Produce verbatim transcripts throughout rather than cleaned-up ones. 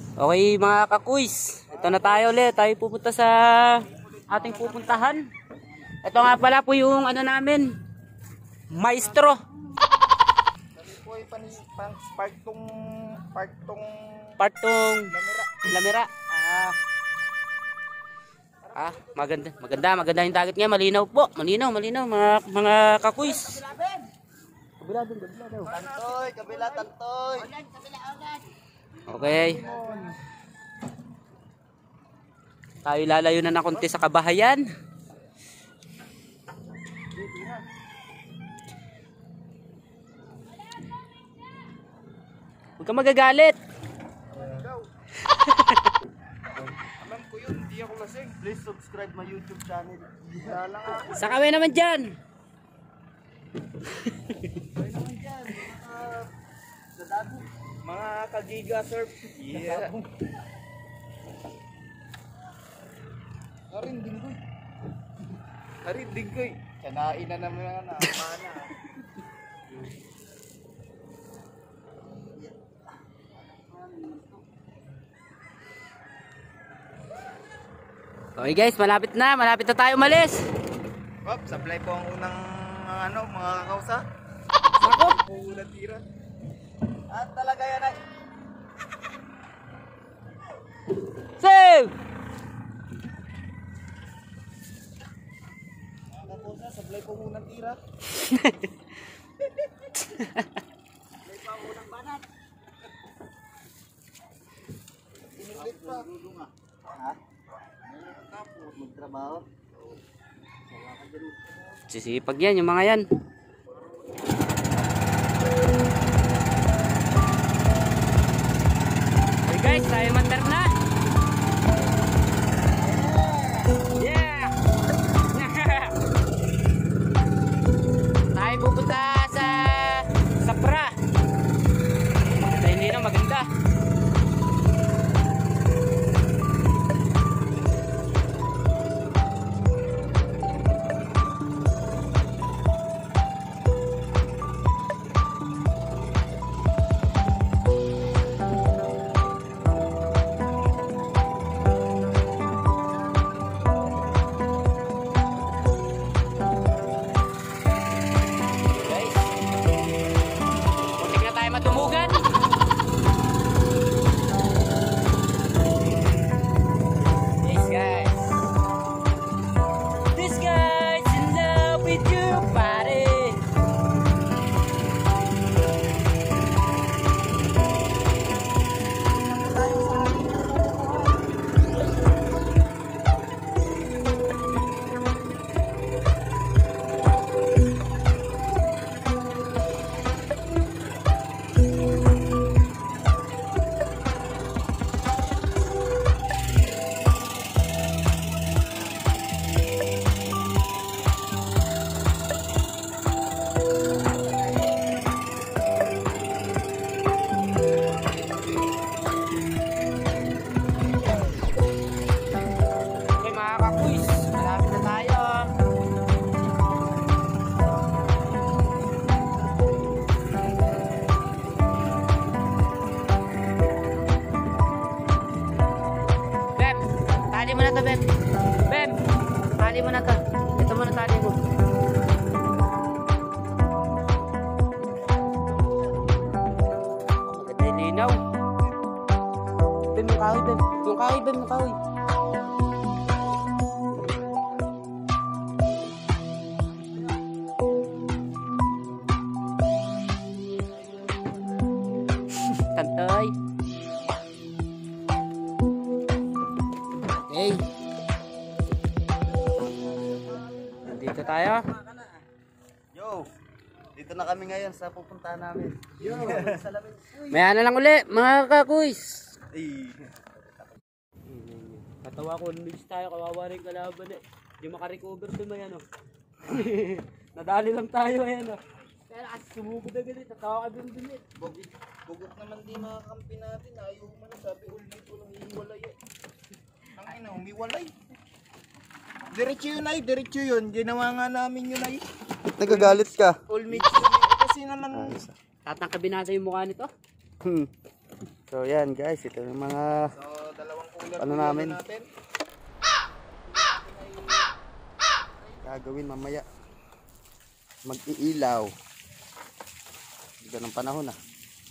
Okay mga kakuys, ito na tayo ulit. Tayo pupunta sa ating pupuntahan. Ito nga pala po yung ano namin, maestro. Ito po ay partong partong Partong lamira. Lamira. Ah, ah maganda, maganda, maganda yung dagat nga. Malinaw po, malinaw, malinaw mga mga kakuys. Kabila dun, kabila daw. Tantoy, kabila tantoy. Okay. Tayo lalayo na ng konti sa kabahayan. Huwag ka magagalit. Alam ko yun, hindi ako lasing. Please subscribe my YouTube channel. Wala lang ako. Sa kami naman dyan. Wala naman dyan. Mga dadabo. Mga kagiga surf. Yeah. Harin dinggoy. Harin dinggoy. Kanain na naman yan. Mana. Okay guys, malapit na, malapit na tayo umalis. Hop, supply po ang unang ano, mga kakausa. Ako. Unang tira. At talaga yan ay. Save! Mga kakausa, supply po ang unang tira. Supply pa ang unang banat. Inulit pa. Ha? Tapos magtrabaho. Sisipag yan, yung mga yan. Okay guys, tayo mandar na. Yeah! Tayo pupunta sa Sapra. Maganda, hindi na maganda. Matumugan. Yes guys. This guy's in love with your body. Tali mo na to, Bem. Bem, tali mo na to. Ito mo na tali mo. Maganda yung linaw. Bem, yung kahoy, Bem. Yung kahoy, Bem, yung kahoy. Tantoy. Okay. Nandito tayo. Yo, dito na kami ngayon sa pupuntahan namin. Yo, salamin. May ano lang uli, mga kakuys. Ay. Katawa ko, lumis tayo, kawawa rin kalaban eh. Hindi makarecover doon, may ano. Nadali lang tayo, ayan o. Kaya kasi sumugod na ganit, natawa ka doon dun eh. Bugot naman di mga kampi natin. Ayaw mo na, sabi ulit ko lang hiwalay eh. Ang ina, humiwalay. Diretso yun ay, diretso yun. Ginawa nga namin yun ay. Nagagalit ka. All mix yun eh. Kasi naman. Tatangkabin natin yung mukha nito. Hmm. So yan guys, ito yung mga So, dalawang cooler Ano po namin? natin. gagawin mamaya. Mag-iilaw. Ganang panahon ah.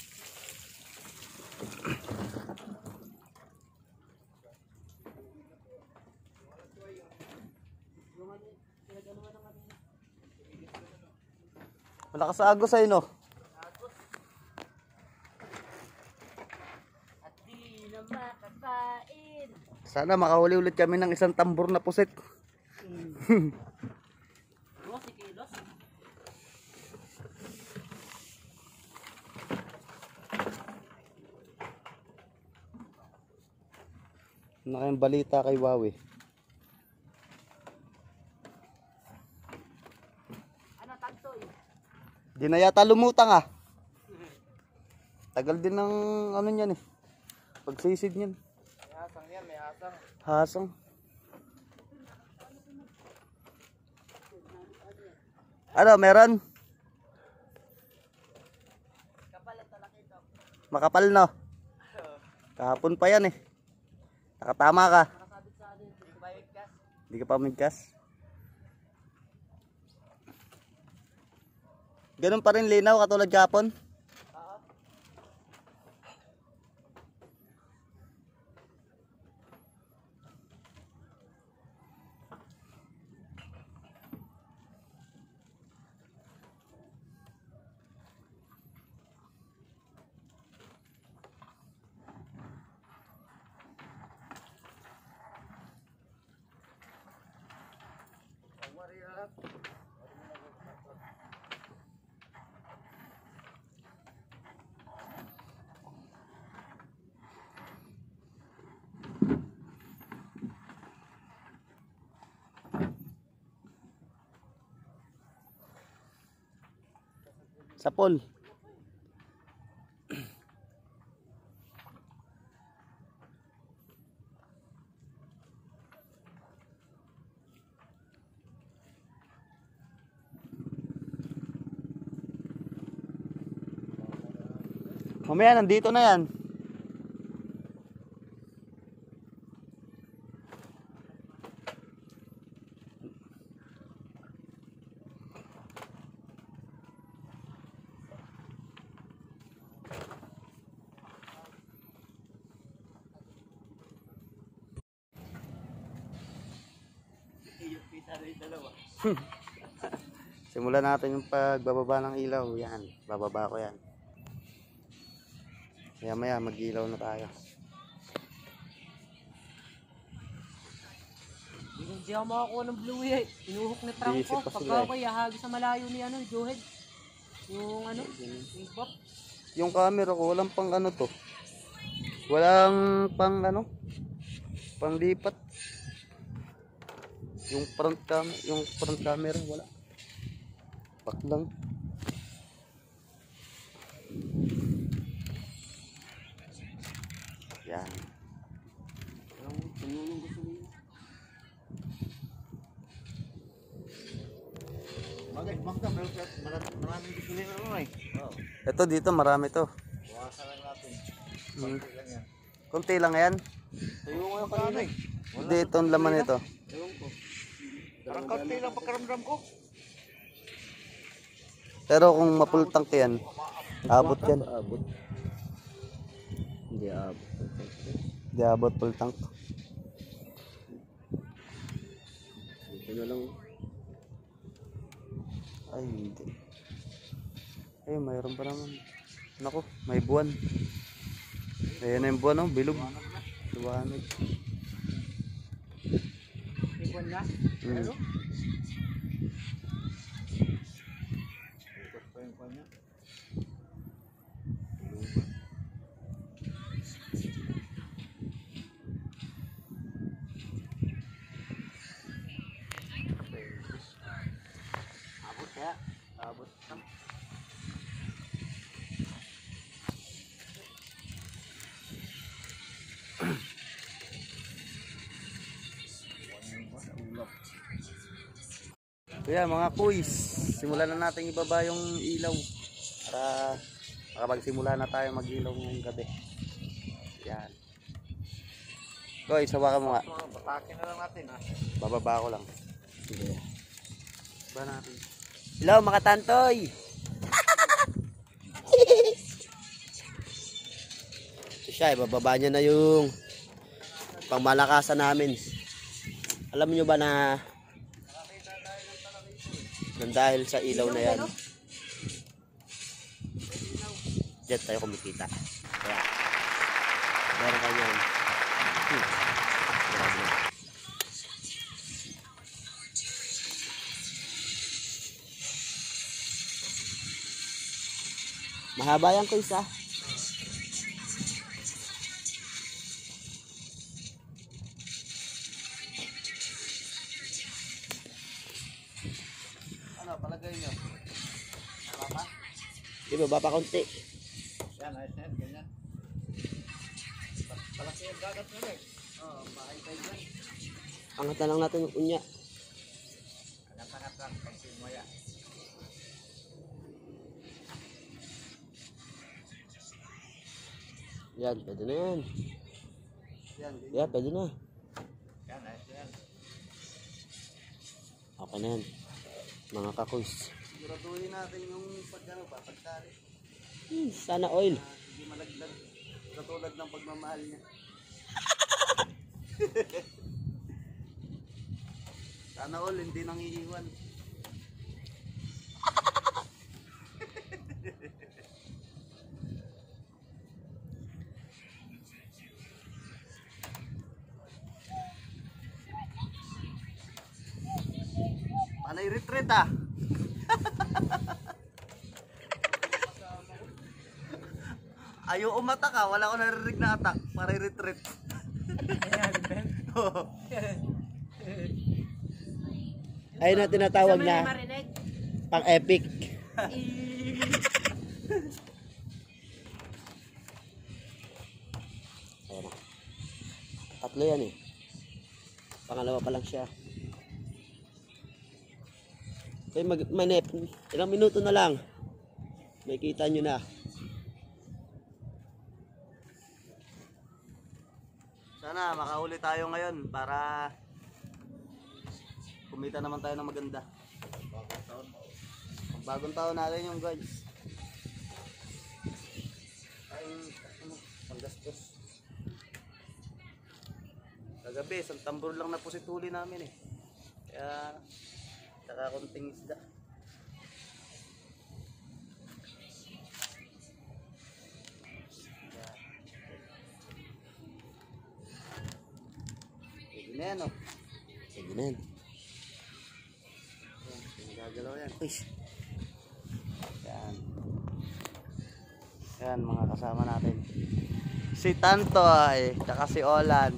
Malakas sa agos ay no. At di na makakain. Sana makahuli ulit kami ng isang tambor na pusit. Oh, si Kilos. Ano kayong balita kay Wawi? Ano tanto eh? Di na yata lumutang ah. Tagal din ng ano niyan eh. Pagsisid niyan. May hasang yan, may hasang. Hasang. Ano, meron? Kapal ang talaki ito. Makapal no? Kahapon pa yan eh. Nakatama ka. Nakasabit sa ano, hindi ko bayad kas. Hindi ka pa migkas. Ganun pa rin linaw katulad kahapon. Oo. Sapol. Mamaya nandito na yan. Yung pisa na yung dalawa. Simulan natin yung pagbababa ng ilaw. Yan, bababa ko yan. Maya maya mag-ilaw na tayo. Hindi ako makakuha ng blue eh. Inuhok ni Franco. Iisip pa sila Pagka eh. ako ihahagi sa malayo ni ano, Johed. Yung ano, yung bot. Yung camera ko walang pang ano to. Walang pang ano? Panglipat. Yung front cam, yung front camera wala. Pak lang. Yan. Bagay, bangka, meron siya. Maraming gusto nila naman eh. Oo. Ito dito marami to. Bukasan lang natin. Hmm. Konti lang yan. Konti lang yan. Tayo nga kanina eh. Hindi itong laman nito. Ewan ko. Parang konti lang pagkaramdam ko. Pero kung mapultang ka yan, abot yan. Abot. Hindi abot. Di abot full tank. Ito na lang. Ay hindi. Ay mayroon pa naman. Nako, may buwan. Ayan na yung buwan oh, bilog. Luwanag. Ibon na. Mm. Ikot pa yung kanya. Abot kaya. Abot. Kaya mga kuys, simulan na natin ibaba yung ilaw para makapagsimula na tayo mag-ilaw ngayong gabi. Koy, sawakan mo nga. Batakin na lang natin ha. Bababa ko lang. Sige. Ba natin. Hello mga tantoy! So siya, ibababa niya na yung pangmalakasan namin. Alam niyo ba na nang dahil sa ilaw na yan, diyan tayo kumikita. Kaya, meron kayo yan. Hmm. Grabe. Mahaba yan ko isa. Ano, palagay nyo? Tama? Ibaba pa konti. Yan, ayos na yan, ganyan. Palaki yung gagat nyo eh. Oo, makikay dyan. Angat na lang natin yung unya. Angat-angat lang, pagsimaya. Yan, pwede na yan. Yan, Yan, pwede na. yan, ayos na yan. Okay na yan. Mga kakuys. Siguraduhin natin yung pagkano ba, pagkari. Hmm, sana oil. Uh, hindi malaglag. Katulad ng pagmamahal niya. Sana all, hindi nang iiwan. Panay retreat ah. Ayaw umata ka, wala ko naririnig na attack. Panay retreat. Ayun na tinatawag na pang epic. Ayan na. Tatlo yan eh. Pangalawa pa lang siya. Okay, mag manep. Ilang minuto na lang. May kita nyo na. Sana makahuli tayo ngayon para kumita naman tayo ng maganda. Bagong taon. Ang bagong taon natin yung guys. Ay, ano, panggastos. Kagabi, isang tambor lang na po si tuli namin eh. Kaya, saka konting isda. Pwede na yan oh. Sige na yan. Nagagalaw yan. Uy. Yan. Yan mga kasama natin. Si Tantoy, tsaka si Olan.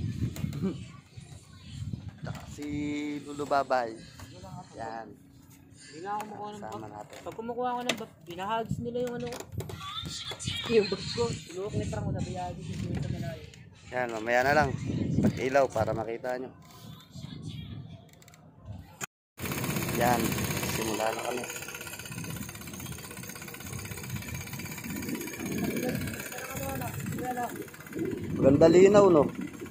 Tsaka si Lulubabay. Yan. Hindi nga ako kumukuha ng Kasama bag. natin. Pag kumukuha ako ng bag, pinahags nila yung ano ko. Yung bag ko. Inuok ni Frank ko na biyagis yung sa malayo. Yan, mamaya na lang. Pag-ilaw para makita nyo. Yan. Simula na kami. Ganda linaw, no?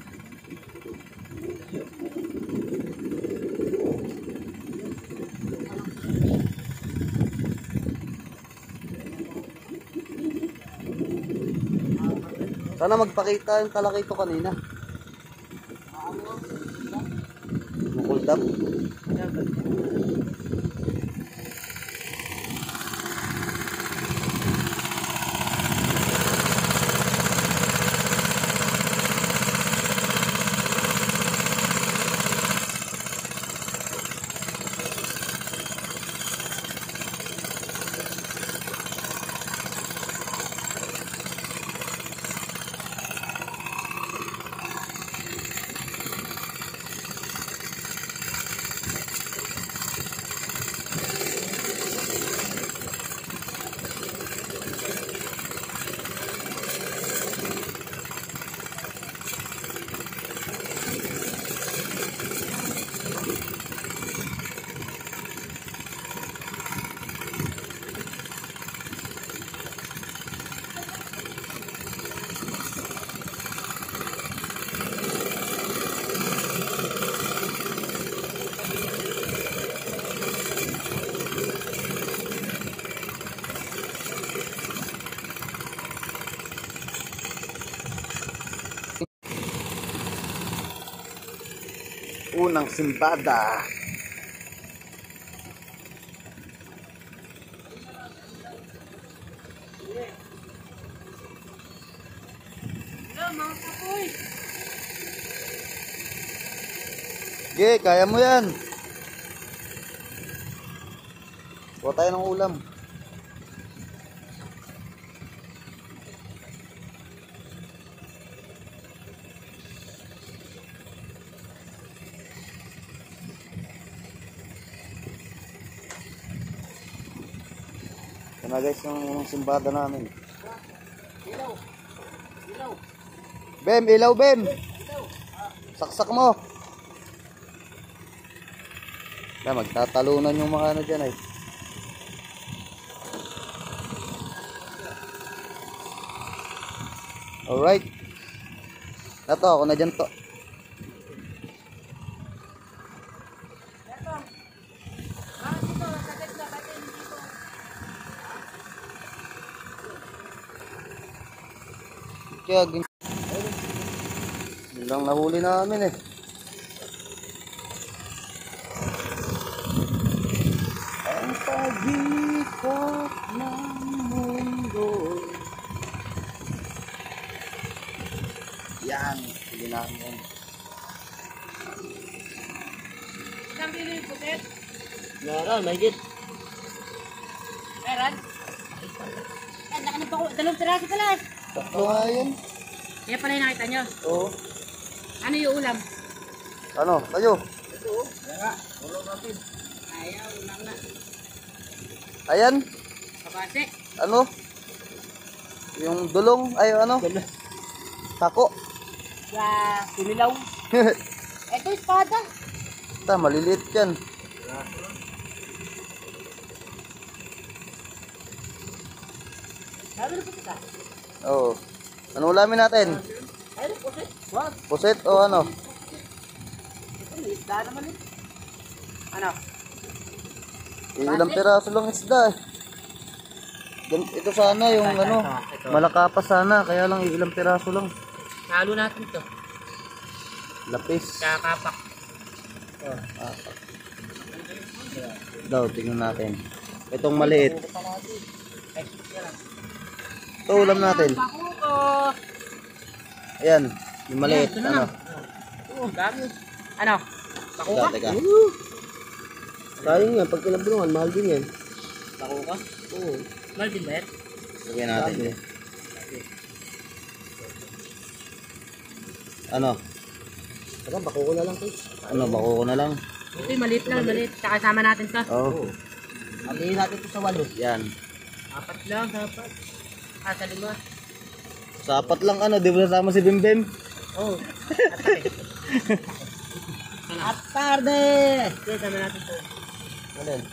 Sana magpakita yung talakay ko kanina. Mukuldap. unang simbada. Hello mga kapoy. Sige, kaya mo yan. Kuha tayo ng ulam. Ito na guys yung simbada namin. Ilaw. Ilaw. Bem, ilaw Bem. Saksak mo. Na magtatalunan yung mga ano dyan ay. Alright. Nato, ako na dyan to. Kaya gin... Yun lang nahuli namin eh. Ang pag-ikot ng mundo. Yan, sige namin. Isang kilo yung puset. Meron, may git. Meron? Eh, nakanap ako. Dalawang tiraso pala eh. Tatlo nga yan. Kaya pala yung nakita nyo. Oo. Ano yung ulam? Ano, tayo. Ito oh. Yan nga. Ulo natin. Ayaw, ulam na. Ayan, Kabase. ano? Yung dulong, ay ano? Tako. Sa sinilaw. Ito espada. Ta, maliliit yan. Sabi na puset ah. Oo. Ano ulamin natin? Ayun, puset. Wag. Puset o ano? Ito, may isda naman eh. Ano? Ilang piraso lang isda eh. Gan- Ito sana yung Ito, ano, ito, ito. malakapas sana, kaya lang ilang piraso lang. Halo natin ito. Lapis. Kakapak. Daw, tingnan natin. Itong maliit. Ito ulam natin. Bakuko. Ayan, yung maliit. Ayan, ito na Ano? lang. Oo, dami. Ano? Bakuka? Teka. Sayang nga, pag kinabulungan, mahal din yan. Bakuka? Oo. Mahal din ba yan? Lagyan natin yun. Ano? Saka, bako ko na lang kayo. Ano, bako ko na lang. Ito yung maliit lang, maliit. Tsaka sama natin ito. Oo. Oh, Alihin natin ito sa walo. yan. Apat lang, apat. Ah, sa lima. Sapat lang ano, di ba nasama si Bimbim? Oo. Oh. At tarde! Ito, sama natin ito. Ano yan?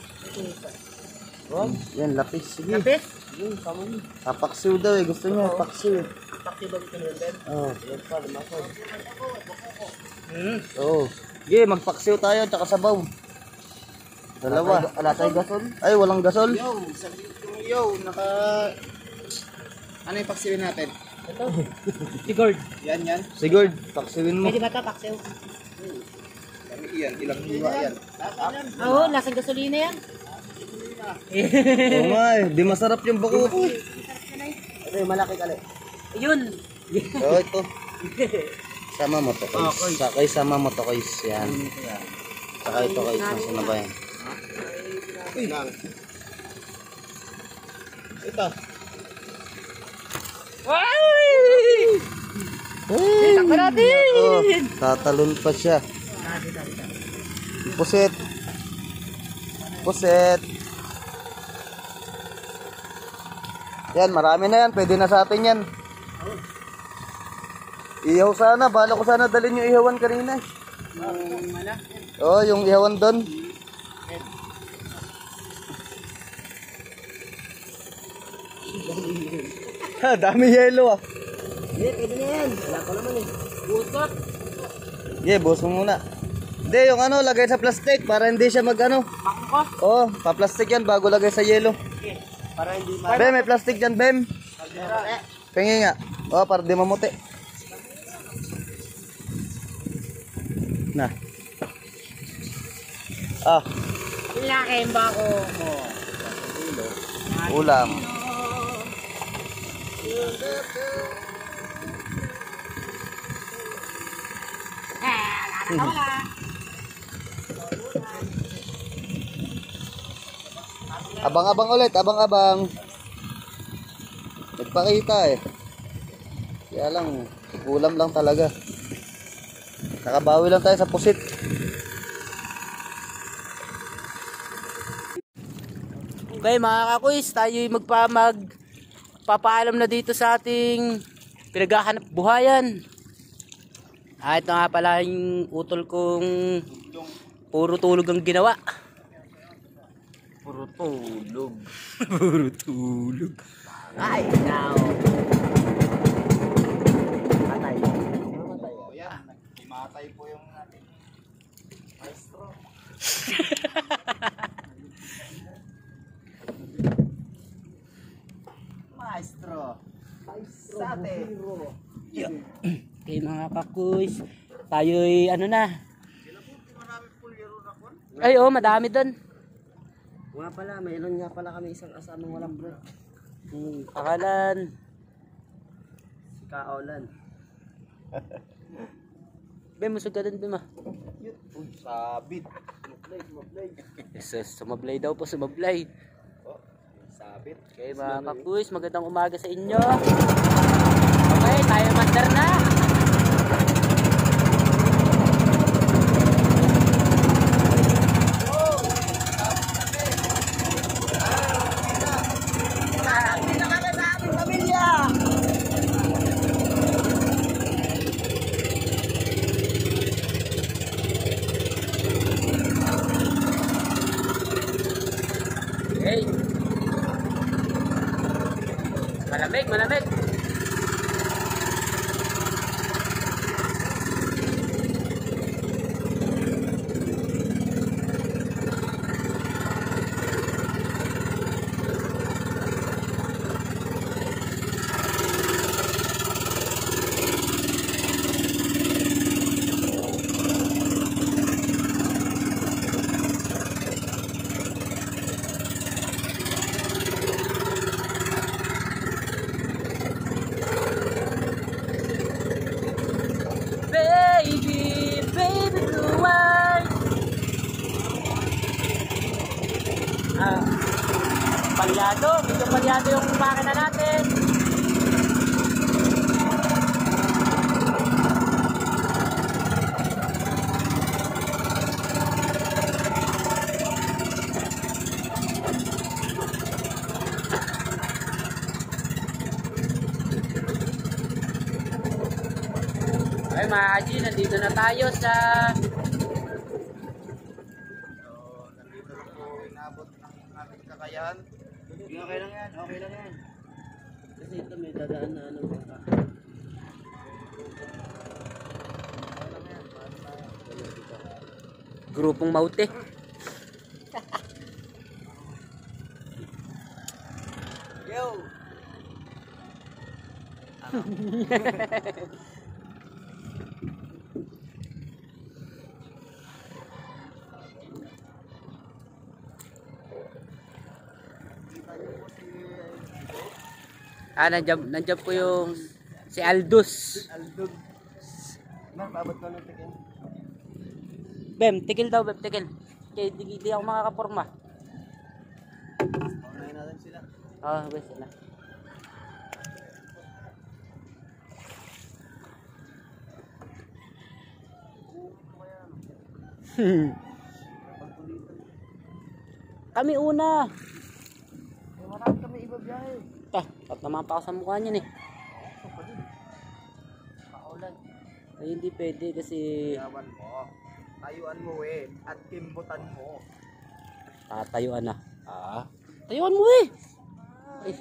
Yan, lapis. Sige. Lapis? Yun, sama mo. Papaksiw daw eh. Gusto niya, paksiw eh. Paksi ba ito nila, Ben? Oo. Yan pa, lumakad. Hmm. Oo. Sige, magpaksiw tayo, tsaka sabaw. Dalawa. Ala tayo gasol? Ay, walang gasol. Yo, sabi yung yo, naka... Ano yung paksiwin natin? Ito. Sigurd. Yan, yan. Sigurd, paksiwin mo. Pwede ba ito, paksiw? Kami yan, ilang hiwa yan. Oo, lasang gasolina yan. Oo nga eh, di masarap yung bako. Ito yung malaki kali. Yun. Oo, ito. Sama mo to, guys. Sa, kay sama mo to, guys. Yan. Saka ito, guys. Nasaan na ba yan? Uy, lang. Ito. Ay! Takbo natin! Oh, tatalon pa siya. Puset. Puset. Yan, marami na yan. Pwede na sa atin yan. Ihaw sana. Bala ko sana dalhin yung ihawan kanina. Oo, oh, yung ihawan doon. Ha, dami yelo ah. Hindi, pwede na yan. Wala ko naman eh. Butot. Yeah, buhos mo muna. Hindi, yung ano, lagay sa plastic para hindi siya mag ano. Bakuko. Oo, oh, pa-plastic yan bago lagay sa yelo. Para hindi ma... Bem, may plastic dyan, Bem. Pengi nga. Oo, oh, para di mamuti. Na. Ah, Ilakin ba ko mo? ulam. Abang-abang ulit, abang-abang. Nagpakita eh. Kaya lang, ulam lang talaga. Nakabawi lang tayo sa pusit. Okay mga kakuis, tayo magpa mag papaalam na dito sa ating pinaghahanap buhayan. Ah, ito nga pala yung utol kong puro tulog ang ginawa. Puro tulog. Puro tulog. Ay, now. Patay. O yan, imatay po yung ating maestro. Maestro. Sate. Okay mga kakuis, tayo'y ano na. Ay oh, madami doon. Nga pala, mayroon nga pala kami isang asamang walang bro. Hmm, pakalan. Si Kaolan. Be, musog ka din, Be, ma. Uy, sabit. Sumablay, sumablay. Jesus, sumablay daw po, sumablay. Oh, sabit. Okay mga kakuis, magandang umaga sa inyo. Okay, tayo mandar na. Okay. Malamig, malamig. Baby, baby blue eyes. Ah, palyado, medyo palyado yung makina natin. Okay mga kaji, nandito na tayo sa So, nandito na po inabot ng ating kakayahan. Okay lang yan, okay lang yan. Kasi ito may dadaan na ano baka. grupong maute. Yo! Ah, nandiyan, nandiyan po yung si Aldous. Aldog. Mar, paabot ko ng tikin. Bem, tikil daw, Bem, tikil. Kaya di, di ako makakaporma. Unahin natin sila. Ah, wes na. Kami una. Eh, marami kami iba biyahe. Ah, at naman pa ako sa mukha niyan eh. Kaolan. Ay, hindi pwede kasi Yawan mo. Tayuan mo eh. At kimbutan mo. tatayuan na. Ah, tayuan mo eh. Ay.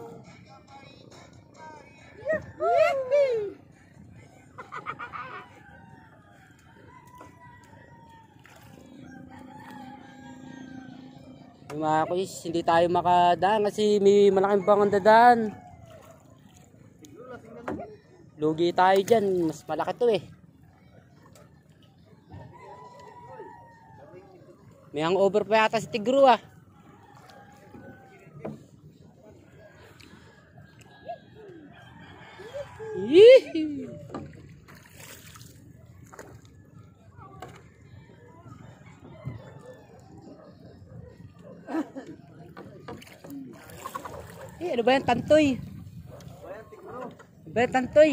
Yung mga kuis, hindi tayo makadaan kasi may malaking bangon dadaan. Lugi tayo dyan, mas malaki to eh. May hangover pa yata si Tigro ah. Yee! Eh, ano ba yan? Tantoy. Ano ba yan? Tantoy.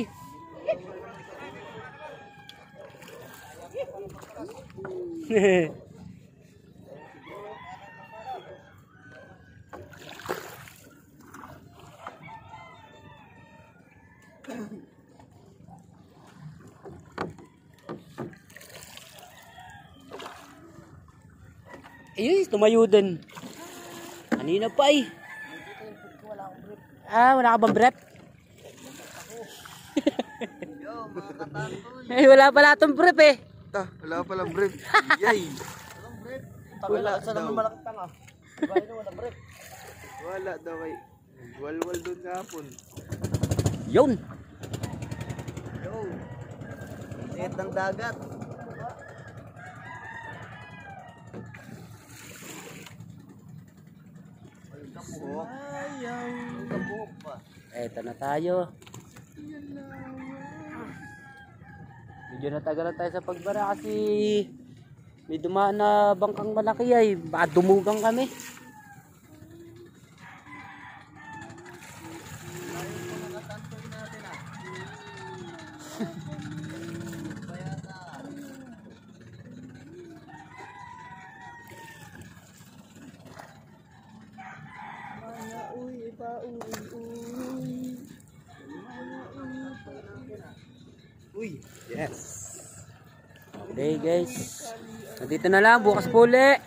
Ayun, tumayo din. Kanina pa eh. Ah, wala ka bang brief? Eh, wala pala itong brief eh. Ah, wala palang brief. Yay! Wala sa naman malaki tanga. Bahay na wala break. Wala daw kay walwal doon kahapon. Yun. Yo. Init ng dagat. Ayaw. Kabuhok pa. Eto na tayo. Medyo natagalan tayo sa pagbara kasi may dumaan na bangkang malaki ay baka dumugang kami. Uy, yes. Okay guys. Nandito na lang, bukas po uli.